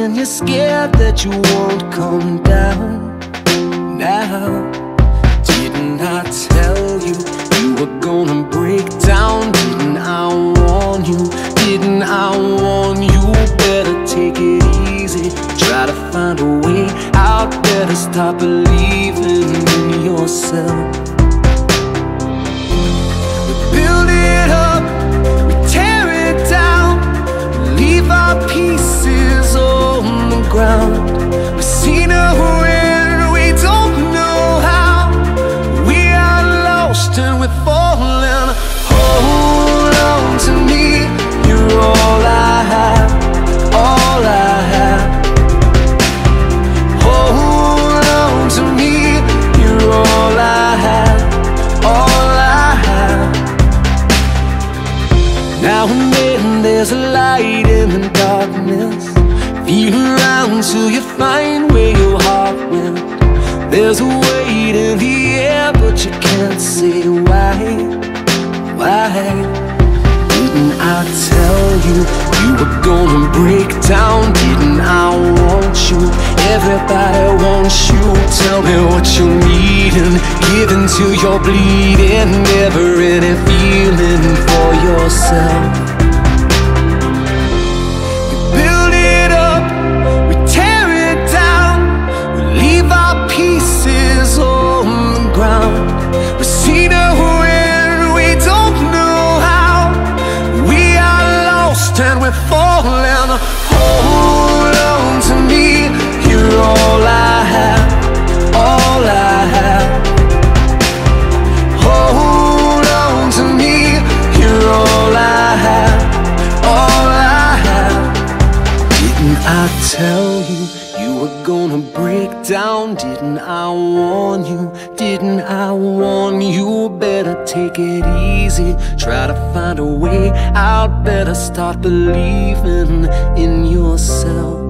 and you're scared that you won't come down. Now, didn't I tell you you were gonna break down? Didn't I warn you? Didn't I warn you? Better take it easy, try to find a way out. Better stop believing in yourself. We build it up, we tear it down, leave our pieces on the ground. We see no end, we don't know how. We are lost and we're falling. Hold on to me, you're all I have, all I have. Hold on to me, you're all I have, all I have. Now and then there's a light in the darkness. Feel around till you find where your heart went. There's a weight in the air, but you can't say why. Why? Didn't I tell you you were gonna break down? Didn't I want you? Everybody wants you. Tell me what you're needing, give until you're bleeding. Never any feeling for yourself. We build it up, we tear it down, we leave our pieces on the ground. We see no end, we don't know how. We are lost and we're falling. Hold on to me, you're all I have, all I have. Hold on to me, you're all I have, all I have. Didn't I tell you you were gonna break down? Didn't I warn you? Didn't I warn you? Better take it easy, try to find a way out. Better start believing in yourself.